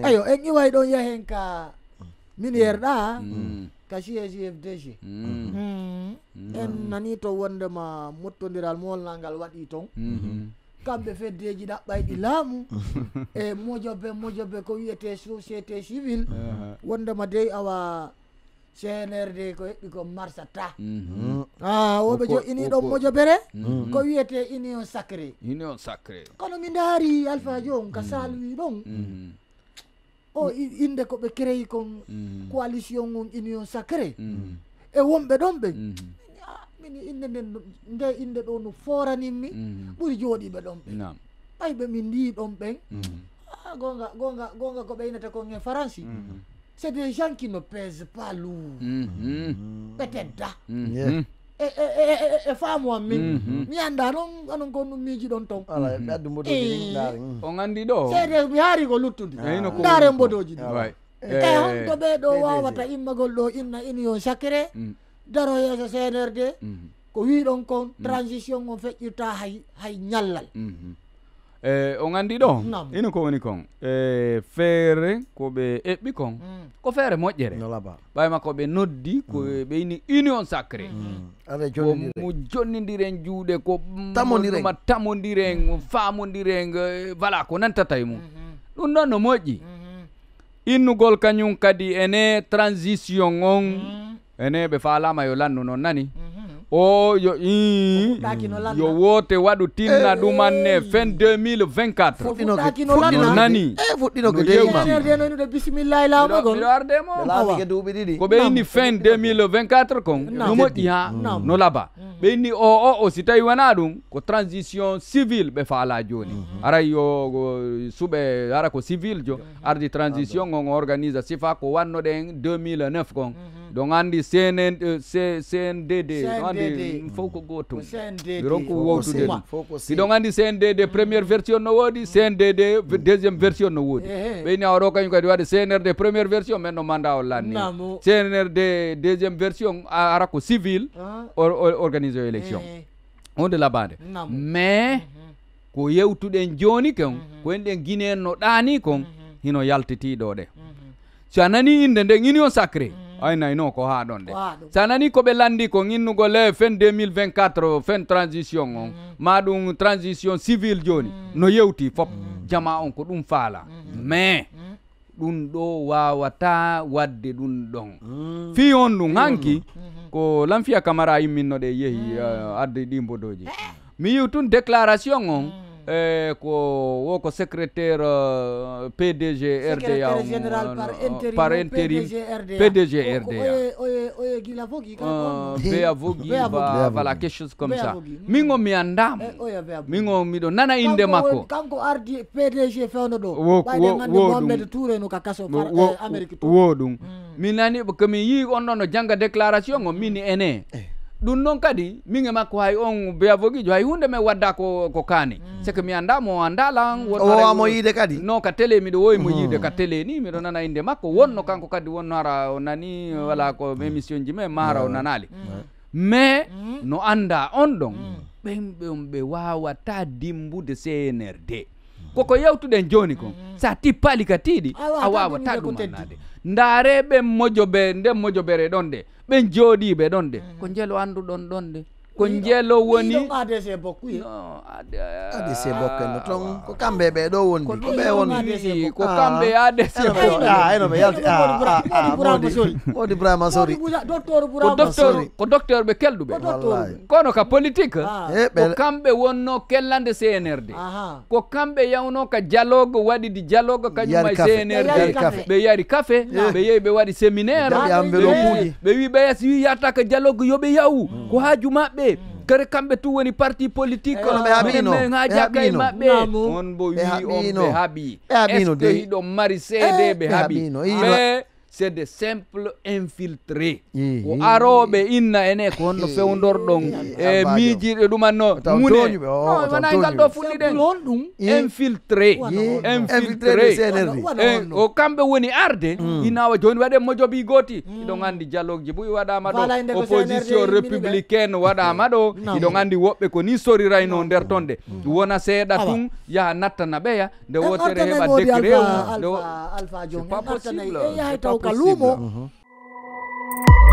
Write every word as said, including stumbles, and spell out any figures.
ayo en iway ɗon yahen ka min yerɗa ka C S F D G en nani to wondema mottodiral molnal ngal waɗi ton kamɓe feddeji ɗaɓɓayɗi laamu e mojoɓe mojoɓe ko wiyete société civile wondema dey awa C N R D ko heɓɓi ko marsata ah woɓe jo ini ɗon mojoɓere ko wiyete union sacré union sacré kono mi daari Alpha Jon ka salwi ɗon o inde ko ɓe créé kon coalition on union sacré e wonɓe ɗon ɓe mini inde nden nde inde ɗo no foraninmi ɓuri jooɗiɓe ɗon ɓe ɓayɓe min ndi ɗon ɓen gonga gonga gonga ko ɓeynata kon e faransi c'est des gens qui ne pèsent pas lourd ɓetedda e faamu am min mi anda noon onon kon ɗum miiji ɗon ton on andi ɗo seede mi haari ko luttude ndaare mbodoji ɗi e honto ɓe ɗo wawata immagol ɗo inna union sacré daro yeeso C N R D ko wiɗon kon transition on feƴƴirta hay hay ñallal e on andi ɗo ino ko woni kon e feere ko ɓe eɓɓi kon ko feere moƴƴere ɓayma ko ɓe noddi ko ɓeyni union sacré ko mo jonnodiren juuɗe ko ma tamodiren famodiren voilà ko nantata e mum ɗum ɗon no moƴƴi innugol kañum kadi ene transition on ene ɓe faalama yo lannu noon nani o yo i yo wote waɗu tinna ɗumanne fin deux mille vingt-quatre no nani fuɗɗinoɗo bisimillahi lamagol ko ɓe inni fin deux mille vingt-quatre kon no moƴƴi ha no laaɓa ɓe inni o o o si tawi wona ɗum ko transition civile ɓe faala joni ara yo suɓe ara ko civil jo ardi transition on organise sifa ko wannoɗen deux mille neuf kon donc andi C N D D andi fof ko gotum ronko wowtude ɗum si ɗon andi C N D D première version no woodi C N D D deuxième version no woodi ɓeyni awaɗo kañum kadi waɗi C N R D première version men no manda o lanni C N R D deuxième version ara ko civil organise o élection hunde labade mais ko yewtuɗen joni kon ko en ɗen guinéen no ɗaani kon hino yaltitiɗo ɗe so a nani inde nden union sacré ayna ino ko ha ɗon de sa nani ko ɓe landi ko innugol e fin deux mille vingt-quatre fin transition on ma ɗum transition civile joni no yewti fop jama on ko ɗum faala mais ɗum ɗo wawata wadde ɗum ɗon fi on ɗum hanki ko Lamfia Camara yimminno ɗe yeehi adde ɗi mbodoji mi yiw tun déclaration on e ko wo ko secrétaire uh, P D G R D A par intérim P D G R D A Béa Vogui voilà quelque chose comme ça mingo mi andam mingo miɗo nana inde makko kanko ardi P D G fewno ɗo Mohamed Touré no ka kaso par Amérique wo ɗum mi nani komi yi on ɗon no janga déclaration o mini ene ɗum noon kadi min e makko hay on Béa Vogui jo hay hunde men wadda ko ko kaani c'est que mi anda mo andalan o mo yide kadi non ka télé miɗo woyi mo yide ka télé ni miɗo nana inde makko wonno kanko kadi wonno ara o nani wala ko émission ji men mara o nanali mais no anda on ɗon ɓen ɓe ɓe wawata dimbude C N R D koko yewtuɗen joni kon sa tippali ka tiiɗi a wawata ɗum annade ndaareɓe mojoɓe nden mojoɓere ɗon de ɓen jooɗiɓe ɗon de ko jelo anduɗon ɗon de ko jelo woni A D C bokku no A D C bokke no ton ko kamɓe ɓe ɗo wondi ko ɓe woni ko kamɓe A D C eno ɓe yalti wodi Brahima Sori ko docteur ko docteur ɓe kelɗuɓe kono ka politique ko kamɓe wonno kellande C N R D ko kamɓe yawno ka dialogue waɗidi dialogue kañum e C N R D ɓe yari café ɓe yehi ɓe waɗi séminaire ɓe wi ɓe si wi yata ka dialogue yoɓe yahu ko haaju maɓɓe kare kamɓe tu woni parti politique men ha jaggay maɓɓe on bo wi on ɓe haaɓi est ce que hiɗo mari seede ɓe haaɓi mais c'est des simples infiltrés ko aroɓe inna ene ko honno fewndorɗon e miijiɗe ɗumanno mune non wona ngal ɗo fuɗɗi ɗen infiltré infiltré o kamɓe woni arde inawa joni waɗe mojobi gooti iɗon andi dialogue buy waɗama ɗo opposition républicaine waɗama ɗo iɗon andi woɓɓe ko ni sorirayno nder tonde wona seeɗa tun yaha nattana ɓeya nde wotere heɓa décret alpha alpha John pas possible.